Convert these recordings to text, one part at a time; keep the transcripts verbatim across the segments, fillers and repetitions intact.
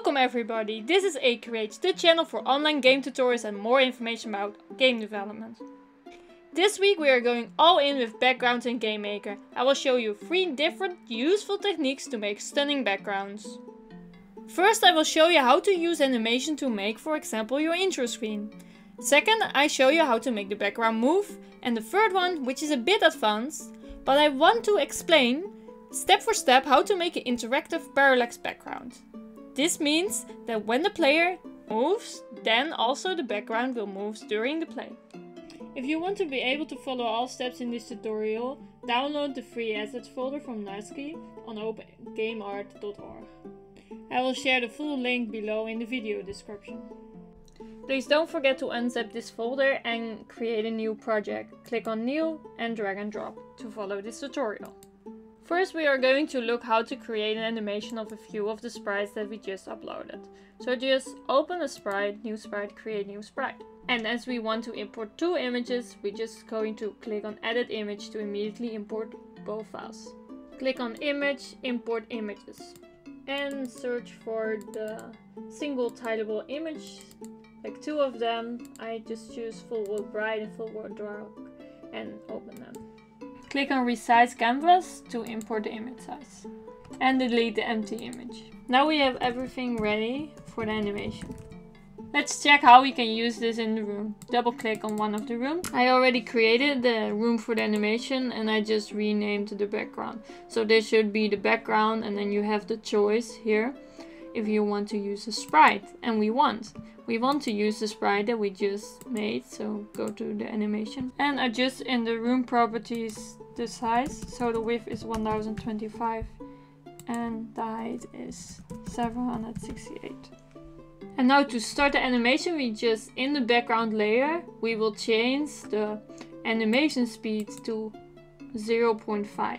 Welcome everybody, this is Acreates, the channel for online game tutorials and more information about game development. This week we are going all in with backgrounds in GameMaker. I will show you three different useful techniques to make stunning backgrounds. First, I will show you how to use animation to make, for example, your intro screen. Second, I show you how to make the background move. And the third one, which is a bit advanced, but I want to explain step for step how to make an interactive parallax background. This means that when the player moves, then also the background will move during the play. If you want to be able to follow all steps in this tutorial, download the free assets folder from Nasky on open game art dot org. I will share the full link below in the video description. Please don't forget to unzip this folder and create a new project. Click on New and drag and drop to follow this tutorial. First, we are going to look how to create an animation of a few of the sprites that we just uploaded. So just open a sprite, new sprite, create new sprite. And as we want to import two images, we're just going to click on edit image to immediately import both files. Click on image, import images. And search for the single titleable image, like two of them. I just choose full world bright and full world dark and open them. Click on resize canvas to import the image size and delete the empty image. Now we have everything ready for the animation. Let's check how we can use this in the room. Double click on one of the rooms. I already created the room for the animation and I just renamed the background. So this should be the background, and then you have the choice here if you want to use a sprite, and we want. We want to use the sprite that we just made, so go to the animation and adjust in the room properties the size. So the width is one thousand twenty-five and the height is seven hundred sixty-eight. And now to start the animation, we just, in the background layer, we will change the animation speed to zero point five.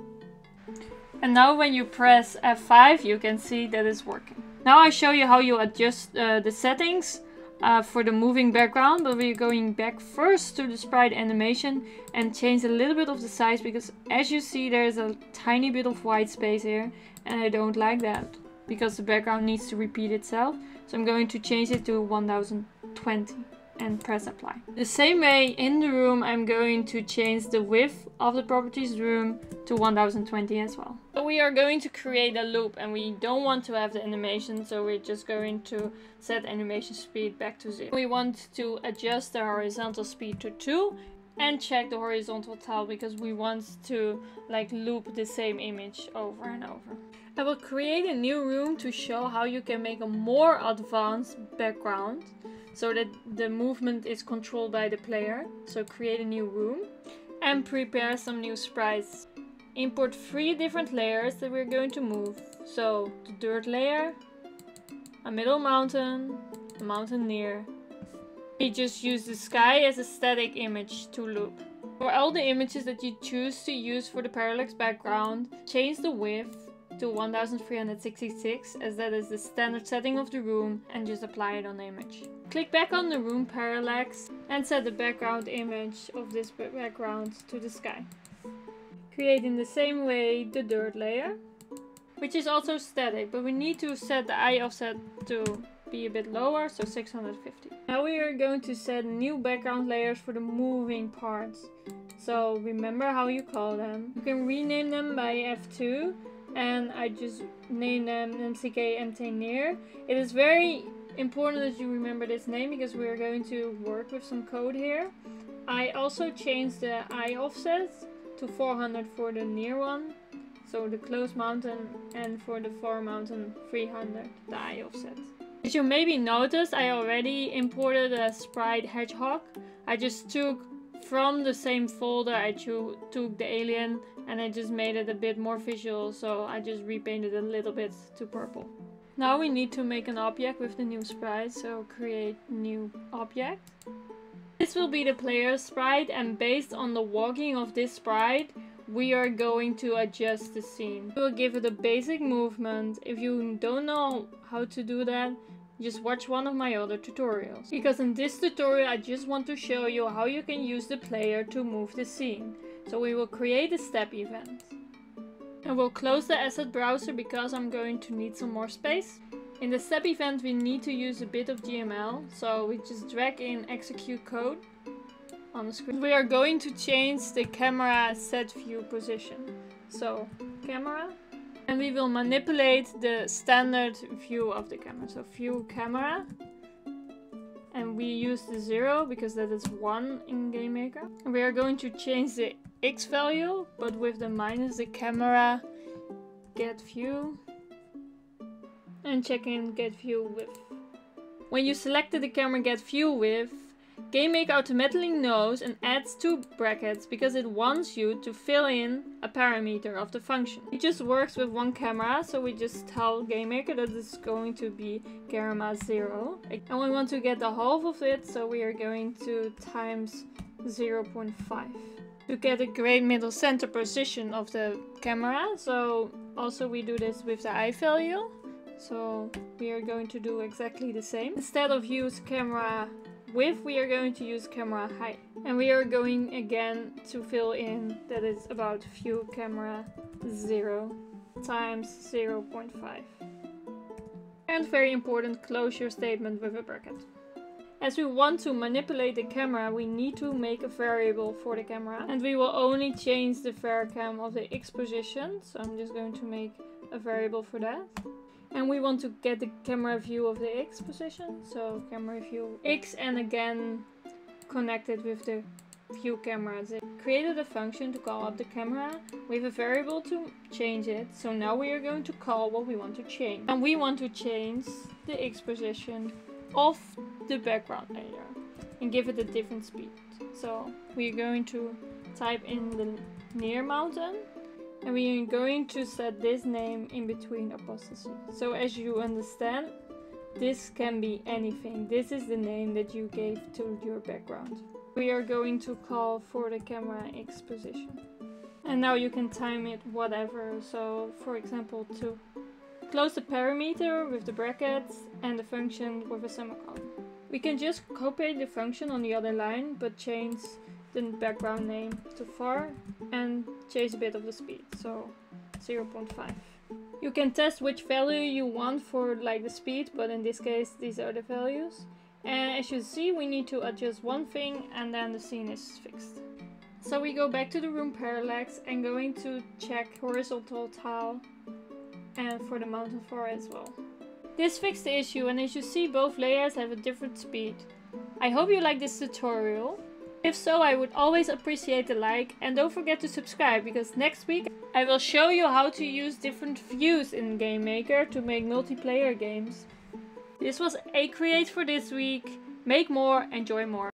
And now when you press F five, you can see that it's working. Now I show you how you adjust uh, the settings uh, for the moving background, but we're going back first to the sprite animation and change a little bit of the size, because as you see there's a tiny bit of white space here and I don't like that because the background needs to repeat itself. So I'm going to change it to one thousand twenty and press apply. The same way in the room, I'm going to change the width of the properties room to one thousand twenty as well. So we are going to create a loop and we don't want to have the animation, so we're just going to set animation speed back to zero. We want to adjust the horizontal speed to two and check the horizontal tile because we want to like loop the same image over and over. I will create a new room to show how you can make a more advanced background so that the movement is controlled by the player. So create a new room and prepare some new sprites. Import three different layers that we're going to move. So the dirt layer, a middle mountain, a mountain near. We just use the sky as a static image to loop. For all the images that you choose to use for the parallax background, change the width to one thousand three hundred sixty-six, as that is the standard setting of the room, and just apply it on the image. Click back on the room parallax and set the background image of this background to the sky. Create in the same way the dirt layer, which is also static, but we need to set the eye offset to be a bit lower, so six hundred fifty. Now we are going to set new background layers for the moving parts. So remember how you call them. You can rename them by F two. And I just named them M C K M T near. It is very important that you remember this name because we are going to work with some code here. I also changed the eye offset to four hundred for the near one, so the close mountain, and for the far mountain three hundred, the eye offset. As you maybe noticed, I already imported a sprite hedgehog. I just took from the same folder, I took the alien and I just made it a bit more visual, so I just repainted it a little bit to purple. Now we need to make an object with the new sprite, so create new object. This will be the player's sprite, and based on the walking of this sprite, we are going to adjust the scene. We will give it a basic movement. If you don't know how to do that, just watch one of my other tutorials. Because in this tutorial I just want to show you how you can use the player to move the scene. So we will create a step event. I will close the asset browser because I'm going to need some more space. In the step event we need to use a bit of G M L, so we just drag in execute code on the screen. We are going to change the camera set view position. So camera, and we will manipulate the standard view of the camera. So view camera, and we use the zero because that is one in GameMaker. And we are going to change the X value, but with the minus the camera get view, and check in get view width. When you selected the camera get view width, GameMaker automatically knows and adds two brackets because it wants you to fill in a parameter of the function. It just works with one camera, so we just tell GameMaker that it's going to be camera zero. And we want to get the half of it, so we are going to times zero point five. To get a great middle center position of the camera, so also we do this with the I value. So we are going to do exactly the same. Instead of use camera width, we are going to use camera height. And we are going again to fill in that it's about view camera zero times zero point five. And very important, closure statement with a bracket. As we want to manipulate the camera, we need to make a variable for the camera. And we will only change the varcam of the X position. So I'm just going to make a variable for that. And we want to get the camera view of the X position. So camera view X, and again connected with the view camera Z. Created a function to call up the camera with a variable to change it. So now we are going to call what we want to change. And we want to change the X position of the background layer and give it a different speed. So we're going to type in the near mountain. And we are going to set this name in between apostrophes. So as you understand, this can be anything. This is the name that you gave to your background. We are going to call for the camera X position. And now you can time it whatever. So for example, to close the parameter with the brackets and the function with a semicolon. We can just copy the function on the other line, but change the background name to far and change a bit of the speed, so zero point five. You can test which value you want for like the speed, but in this case these are the values. And as you see, we need to adjust one thing and then the scene is fixed. So we go back to the room parallax and going to check horizontal tile and for the mountain floor as well. This fixed the issue, and as you see, both layers have a different speed. I hope you like this tutorial. If so, I would always appreciate a like, and don't forget to subscribe, because next week I will show you how to use different views in GameMaker to make multiplayer games. This was Acreates for this week. Make more, enjoy more.